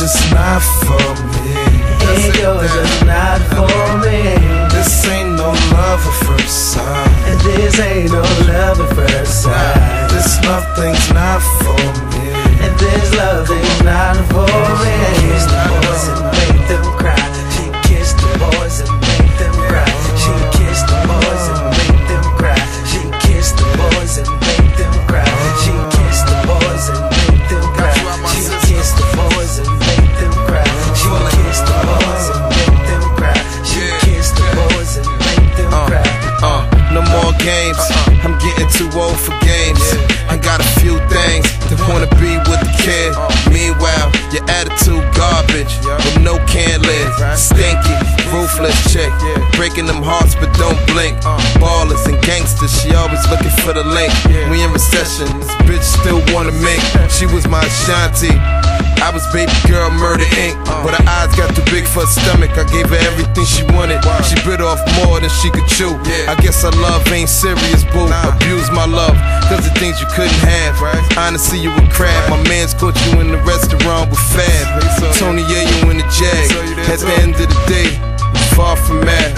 just not for me. And you're just not for me. This ain't no love at first sight. And this ain't no love at first sight. This love thing's not for me. And this love thing's not for me. She kissed the boys and make them cry. She kissed the boys and make them cry. She kissed the boys and make them cry. She kissed the boys and make them cry. She kissed the boys and make them cry. She kissed the boys and make them cry. She kissed the boys and make them cry. She kissed the boys and make them cry. No more games. I'm getting too old for games. I got a few things that wanna be with the kid. Meanwhile, your attitude garbage with no can live. Stinky, ruthless chick, breaking them hearts but don't blink. Ballers and gangsters, she always looking for the link. We in recession, this bitch still wanna make. She was my Ashanti, I was baby girl Murder Inc. But her eyes got too big for her stomach. I gave her everything she wanted. She bit off more than she could chew. I guess her love ain't serious, boo. Abuse my love, cause the things you couldn't have. Honestly, you a crab. My man's caught you in the restaurant with Fab. Tony, yeah, you in the Jag. At the end of the day, far from mad.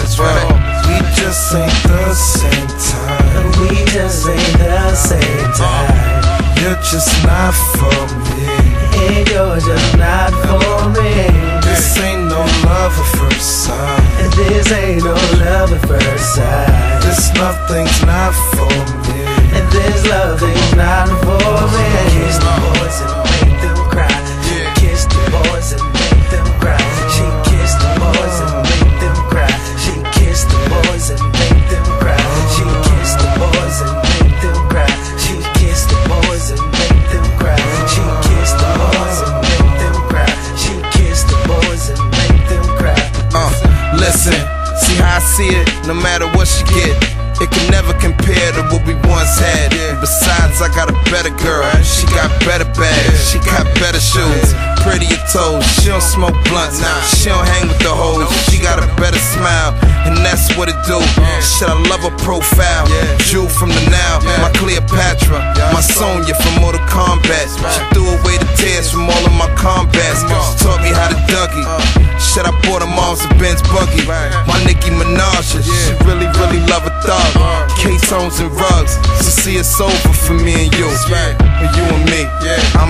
We just ain't the same time. We just ain't the same time. You're just not for me. And you're just not for me. This ain't no love at first sight. And this ain't no love at first sight. This love thing's not for me. And this love thing's not for me. She kissed the boys and make them cry. She kissed the boys and make them cry. She kissed the boys and make them cry. She kissed the boys and make them cry. She kissed the boys and make them cry. She kissed the boys and make them cry. She kissed the boys and make them cry. She kissed the boys and make them cry. Listen, see how I see it, no matter what she get, it can never compare to what we once had. Besides, I got a better girl, she got better bags, she got better shoes, prettier toes. She don't smoke blunts, she don't hang with the hoes. She got a better smile, and that's what it do. Shit, I love her profile, Jew from the Now, my Cleopatra, my Sonya from Mortal Kombat. She threw away the tears from all of my combats. She taught me how to Dougie. Shit, I bought her mom's a Benz buggy. My Nicki Minaj, she really, really love a thug. K-tones and rugs, so see it's over for me and you. And you and me. I